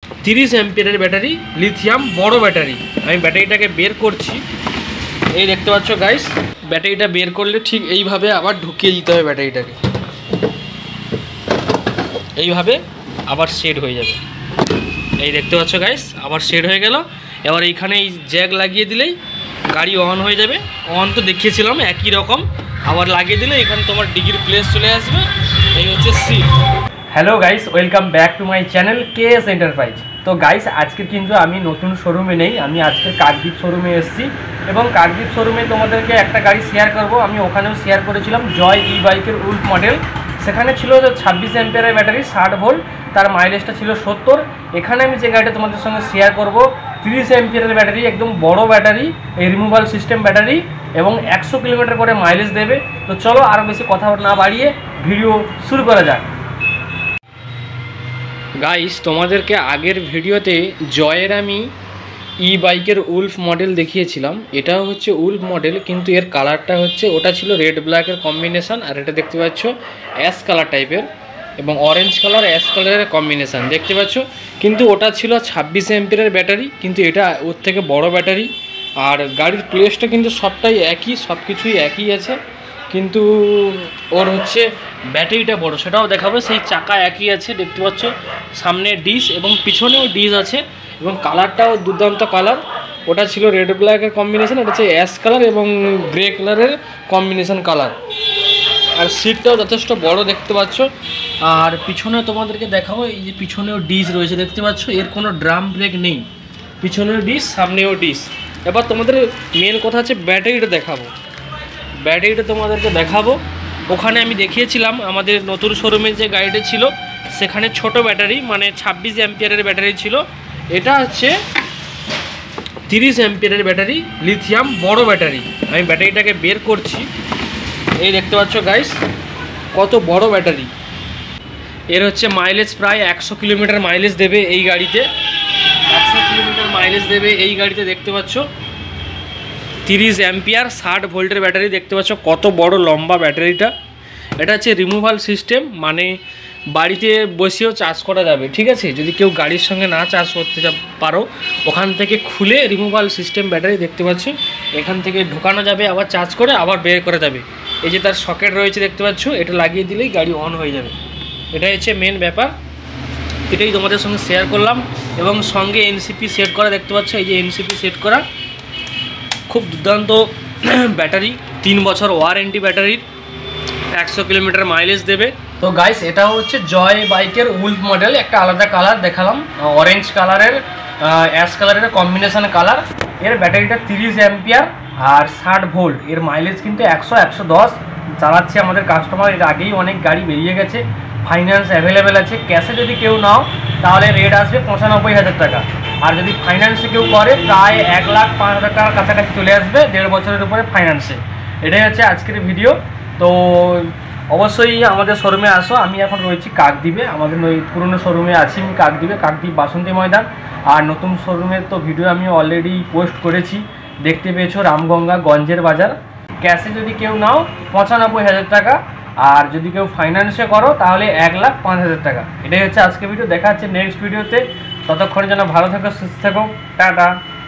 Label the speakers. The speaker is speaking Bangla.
Speaker 1: 30 অ্যাম্পিয়ারের ব্যাটারি, লিথিয়াম বড় ব্যাটারি। আমি ব্যাটারিটাকে বের করছি, এই দেখতে পাচ্ছ গাইস। ব্যাটারিটা বের করলে ঠিক এইভাবে আবার ঢুকিয়ে দিতে হবে ব্যাটারিটাকে, এইভাবে আবার সেট হয়ে যাবে। এই দেখতে পাচ্ছ গাইস, আবার সেট হয়ে গেল। এবার এইখানে এই জ্যাক লাগিয়ে দিলেই গাড়ি অন হয়ে যাবে। অন তো দেখিয়েছিলাম একই রকম, আবার লাগিয়ে দিলে এখানে তোমার ডিগির প্লেস চলে আসবে। এই হচ্ছে seat. Hello guys, welcome back to my channel KS enterprise. তো গাইস, আজকে কিন্তু আমি নতুন শোরুমে নেই, আমি আজকে কাকদ্বীপ শোরুমে এসেছি এবং কাকদ্বীপ শোরুমে তোমাদেরকে একটা গাড়ি শেয়ার করব। আমি ওখানেও শেয়ার করেছিলাম জয় ই বাইকের উল্ফ মডেল। সেখানে ছিল 26 অ্যাম্পিয়ারের ব্যাটারি, 60 ভোল্ট, তার মাইলেজটা ছিল 70। এখানে আমি যে গাড়িটা তোমাদের সঙ্গে শেয়ার করব 30 অ্যাম্পিয়ারের ব্যাটারি, একদম বড় ব্যাটারি, এই রিমুভাল সিস্টেম ব্যাটারি, এবং 100 কিলোমিটার করে মাইলেজ দেবে। তো চলো আর বেশি কথা না বাড়িয়ে ভিডিও শুরু করা যাক। গাইস, তোমাদেরকে আগের ভিডিওতে জয়ের আমি ই বাইকের উল্ফ মডেল দেখিয়েছিলাম। এটাও হচ্ছে উল্ফ মডেল, কিন্তু এর কালারটা হচ্ছে, ওটা ছিল রেড ব্ল্যাকের কম্বিনেশান, আর এটা দেখতে পাচ্ছ অ্যাশ কালার টাইপের, এবং অরেঞ্জ কালার অ্যাশ কালারের কম্বিনেশান দেখতে পাচ্ছ। কিন্তু ওটা ছিল 26 অ্যাম্পিয়ারের ব্যাটারি, কিন্তু এটা ওর থেকে বড় ব্যাটারি। আর গাড়ির প্লেসটা কিন্তু সবটাই একই, সব কিছুই একই আছে, কিন্তু ওর হচ্ছে ব্যাটারিটা বড়, সেটাও দেখাবো। সেই চাকা একই আছে দেখতে পাচ্ছ, সামনে ডিশ এবং পিছনেও ডিশ আছে, এবং কালারটাও দুর্দান্ত কালার। ওটা ছিল রেড ব্ল্যাকের কম্বিনেশন, এটা হচ্ছে অ্যাশ কালার এবং গ্রে কালারের কম্বিনেশন কালার। আর সিটটাও যথেষ্ট বড় দেখতে পাচ্ছ। আর পিছনে তোমাদেরকে দেখাবো, এই যে পিছনেও ডিশ রয়েছে দেখতে পাচ্ছ, এর কোনো ড্রাম ব্রেক নেই, পিছনেও ডিশ সামনেও ডিশ। এবার তোমাদের মেন কথা হচ্ছে ব্যাটারিটা দেখাবো। ব্যাটারিটা তোমাদেরকে দেখাবো। ওখানে আমি দেখিয়েছিলাম আমাদের নতুন শোরুমে যে গাড়িটা ছিল, সেখানে ছোট ব্যাটারি, মানে 26 অ্যাম্পিয়ারের ব্যাটারি ছিল। এটা হচ্ছে 30 অ্যাম্পিয়ারের ব্যাটারি, লিথিয়াম বড় ব্যাটারি। আমি ব্যাটারিটাকে বের করছি, এই দেখতে পাচ্ছ গাইস কত বড় ব্যাটারি। এর হচ্ছে মাইলেজ প্রায় 100 কিলোমিটার মাইলেজ দেবে এই গাড়িতে, 100 কিলোমিটার মাইলেজ দেবে এই গাড়িতে দেখতে পাচ্ছ। 30 অ্যাম্পিয়ার 60 ভোল্টের ব্যাটারি দেখতে পাচ্ছ, কত বড় লম্বা ব্যাটারিটা। এটা হচ্ছে রিমুভাল সিস্টেম, মানে বাড়িতে বসেও চার্জ করা যাবে, ঠিক আছে। যদি কেউ গাড়ির সঙ্গে না চার্জ করতে পারো, ওখান থেকে খুলে রিমুভাল সিস্টেম ব্যাটারি দেখতে পাচ্ছ, এখান থেকে ঢোকানো যাবে, আবার চার্জ করে আবার বের করা যাবে। এই যে তার সকেট রয়েছে দেখতে পাচ্ছ, এটা লাগিয়ে দিলেই গাড়ি অন হয়ে যাবে। এটাই হচ্ছে মেন ব্যাপার, এটাই তোমাদের সঙ্গে শেয়ার করলাম। এবং সঙ্গে এনসিপি সেট করা দেখতে পাচ্ছ, এই যে এনসিপি সেট করা, খুব দুর্দান্ত ব্যাটারি, 3 বছর ওয়ারেন্টি ব্যাটারির, 100 কিলোমিটার মাইলেজ দেবে। তো গাইস, এটা হচ্ছে জয় বাইকের উল্ফ মডেল, একটা আলাদা কালার দেখালাম, অরেঞ্জ কালারের অ্যাশ কালারের কম্বিনেশন কালার। এর ব্যাটারিটা 30 অ্যাম্পিয়ার আর 60 ভোল্ট, এর মাইলেজ কিন্তু 100-110 চালাচ্ছে আমাদের কাস্টমার। এর আগেই অনেক গাড়ি বেরিয়ে গেছে, ফাইন্যান্স অ্যাভেলেবেল আছে। ক্যাশে যদি কেউ নাও তাহলে রেট আসবে 95,000 টাকা, আর যদি ফাইন্যান্সে কেউ করে প্রায় 1,05,000 টাকার কাছাকাছি চলে আসবে 1.5 বছরের উপরে ফাইন্যান্সে। এটাই হচ্ছে আজকের ভিডিও। তো অবশ্যই আমাদের শোরুমে আসো। আমি এখন রয়েছি কাকদ্বীপে, আমাদের ওই পুরনো শোরুমে আছি আমি কাকদ্বীপে, কাকদ্বীপ বাসন্তী ময়দান। আর নতুন শোরুমের তো ভিডিও আমি অলরেডি পোস্ট করেছি, দেখতে পেয়েছো, রামগঙ্গা গঞ্জের বাজার। ক্যাশে যদি কেউ নাও 95,000 টাকা, আর যদি কেউ ফাইন্যান্সে করো তাহলে 1,05,000 টাকা। এটাই হচ্ছে আজকে ভিডিও, দেখা হচ্ছে নেক্সট ভিডিওতে। ততক্ষণে যেন ভালো থাকো, সুস্থ থাকো, টাটা।